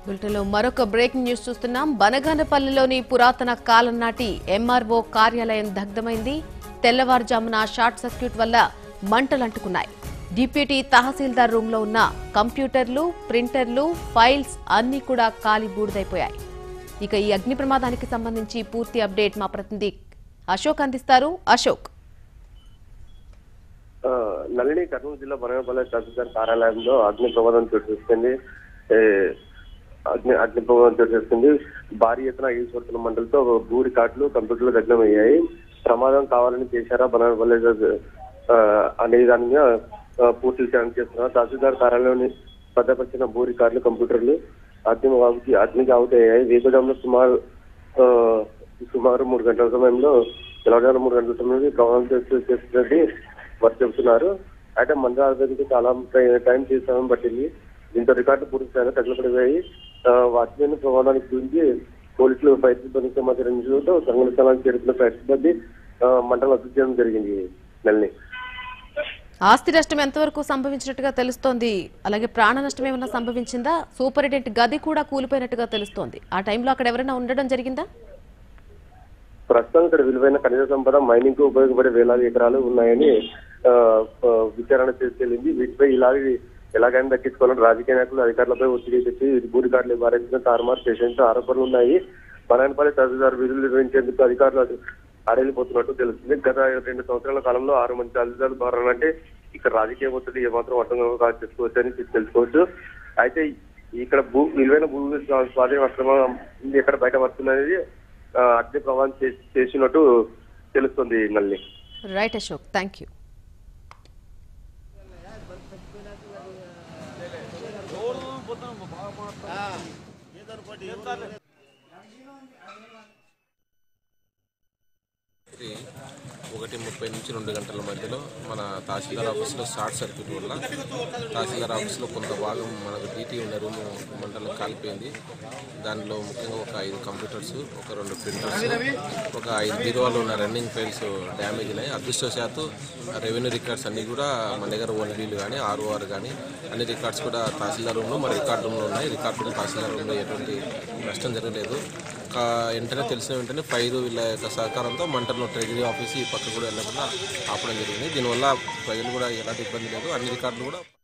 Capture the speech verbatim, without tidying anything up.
బులెటిన్లో మరొక breaking news చూస్తున్నాం. బనగానపల్లిలోని పురాతన కాలం నాటి ఎంఆర్ఓ కార్యాలయం దగ్ధమైంది. తెల్లవారుజామున షార్ట్ సర్క్యూట్ వల్ల మంటలంటుకున్నాయి. డిప్యూటీ తహసీల్దార్ రూమ్ లో ఉన్న కంప్యూటర్లు, ప్రింటర్లు, ఫైల్స్ అన్ని కూడా కాలి బూడిదైపోయాయి. ఇక ఈ అగ్ని ప్రమాదానికి సంబంధించి పూర్తి అప్డేట్ మా ప్రతినిధి అశోక్ అందిస్తారు. అశోక్, నళిని కర్నూలు జిల్లా బనగానపల్లి తహసీల్దార్ కార్యాలయంలో అగ్ని ప్రమాదం చోటు చేసుకుంది. అగ్ని అగ్ని ప్రమాదం చోటు చేసుకుంది. భారీ ఎత్తున ఈశ్వరుతుల మంటలతో భూ రికార్డులు, కంప్యూటర్లు దగ్ధమయ్యాయి. ప్రమాదం కావాలని చేశారా బనగానపల్లి అనే దాని మీద పూర్తి విచారణ చేస్తున్నారు. తహసీల్దార్ కార్యాలయంలోని భద్రపరిచిన భూ రికార్డులు, కంప్యూటర్లు అగ్ని అగ్నికి ఆవుతయ్యాయి. వేగజాములో సుమారు సుమారు మూడు గంటల సమయంలో తెలంగాణ మూడు గంటల సమయంలో ప్రమాదం చేస్తున్నది వారు చెబుతున్నారు. అయితే మండలానికి చాలా టైం చేసామని పట్టింది. దీంతో రికార్డులు పూర్తి స్థాయిలో తగలపడిపోయాయి. వాచ్మెన్ ప్రమాదానికి గురించి పోలీసులు ఫైర్ సిబ్బంది సమాచారం ఇచ్చడంతో సంఘటన స్థలానికి చేరుకున్న ఫైర్ సిబ్బంది మంటలు అదుపు చేయడం జరిగింది. నెలని ఆస్తి నష్టం ఎంతవరకు సంభవించినట్టుగా తెలుస్తోంది? అలాగే ప్రాణ నష్టం ఏమైనా సంభవించిందా? సూపరింటెండెంట్ గది కూడా కూలిపోయినట్టుగా తెలుస్తోంది. ఆ టైంలో అక్కడ ఎవరైనా ఉండడం జరిగిందా? ప్రస్తుతం ఇక్కడ విలువైన ఖనిజ సంపద, మైనింగ్ కు ఉపయోగపడే వేలాది ఎకరాలు ఉన్నాయని విచారణ చేసి తేలింది. వీటిపై ఇలాగే ఎలాగైనా దక్కించుకోవాలని రాజకీయ నాయకులు అధికారులపై ఒత్తిడి తెచ్చి భూ రికార్డులు భారించిన తారుమారు చేసేందుకు ఆరోపణలు ఉన్నాయి. బనగానపల్లి తహసీల్దార్ విధులు నిర్వహించేందుకు అధికారులు అడలిపోతున్నట్టు తెలుస్తుంది. గత రెండు సంవత్సరాల కాలంలో ఆరు మంది తహసీల్దార్లు మారాలంటే ఇక్కడ రాజకీయ ఒత్తిడి ఏమాత్రం అర్థం చేసుకోవచ్చు అని తెలుసుకోవచ్చు. అయితే ఇక్కడ భూ విలువైన భూ స్వాధీన అక్రమం ఎక్కడ బయట పడుతుందనేది అగ్ని ప్రమాదం చేసినట్టు తెలుస్తుంది. మళ్ళీ రైట్ అశోక్, థ్యాంక్ యూ. ఒకటి ముప్పై నుంచి రెండు గంటల మధ్యలో మన తహసీల్దార్ ఆఫీస్లో షార్ట్ సర్క్యూట్ వల్ల తహసీల్దార్ ఆఫీస్లో కొంత భాగం మనకు డీటీ ఉన్న రూమ్ మంటలకు కాలిపోయింది. దానిలో ముఖ్యంగా ఒక ఐదు కంప్యూటర్స్, ఒక రెండు ప్రింటర్స్, ఒక ఐదు బీరువాలో ఉన్న రన్నింగ్ ఫైల్స్ డ్యామేజ్ అయినాయి. అదృష్టవశాత్తు రెవెన్యూ రికార్డ్స్ అన్నీ కూడా మన దగ్గర వన్ వీలు కానీ ఆర్ఓఆర్ కానీ అన్ని రికార్డ్స్ కూడా తహసీల్దార్ రూమ్లో మరి రికార్డ్ రూమ్లో ఉన్నాయి. రికార్డ్ రూమ్ తహసీల్దార్ రూమ్లో ఎటువంటి నష్టం జరగలేదు. వెంటనే తెలిసిన వెంటనే ఫైర్ వీళ్ళ యొక్క సహకారంతో మంటలను ట్రెజరీ ఆఫీస్ ఈ పక్క కూడా వెళ్ళకుండా ఆపడం జరిగింది. దీనివల్ల ప్రజలు కూడా ఎలాంటి ఇబ్బంది లేదు. అన్ని రికార్డులు కూడా